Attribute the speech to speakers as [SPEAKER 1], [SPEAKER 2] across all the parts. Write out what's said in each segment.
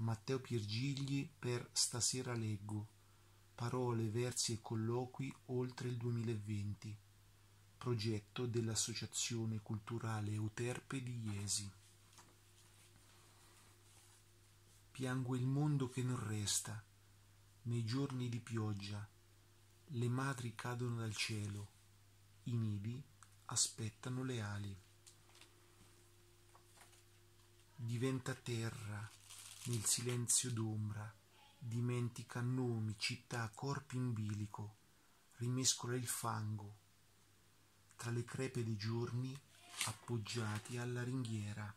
[SPEAKER 1] Matteo Piergigli per Stasera leggo. Parole, versi e colloqui oltre il 2020. Progetto dell'Associazione Culturale Euterpe di Jesi. Piango il mondo che non resta. Nei giorni di pioggia, le madri cadono dal cielo, i nidi aspettano le ali. Diventa terra nel silenzio d'ombra, dimentica nomi, città, corpi in bilico, rimescola il fango tra le crepe dei giorni appoggiati alla ringhiera.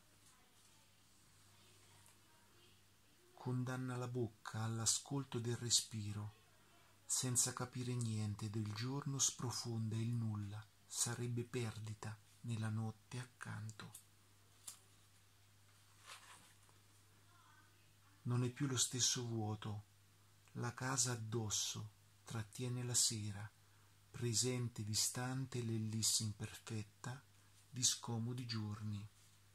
[SPEAKER 1] Condanna la bocca all'ascolto del respiro, senza capire niente del giorno sprofonda il nulla, sarebbe perdita nella notte accanto. Non è più lo stesso vuoto, la casa addosso trattiene la sera, presente distante l'ellisse imperfetta di scomodi giorni.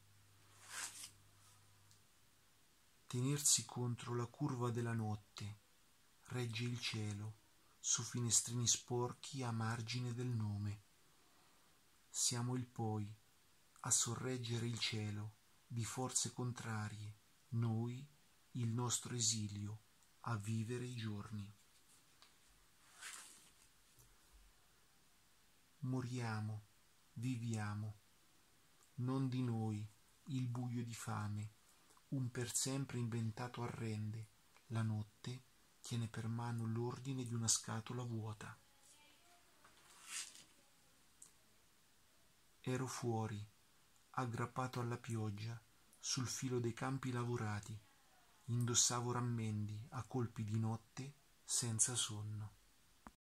[SPEAKER 1] Tenersi contro la curva della notte, regge il cielo, su finestrini sporchi a margine del nome. Siamo il poi, a sorreggere il cielo, di forze contrarie, noi, il nostro esilio, a vivere i giorni. Moriamo, viviamo, non di noi, il buio di fame, un per sempre inventato arrende, la notte tiene per mano l'ordine di una scatola vuota. Ero fuori, aggrappato alla pioggia, sul filo dei campi lavorati, indossavo rammendi a colpi di notte senza sonno.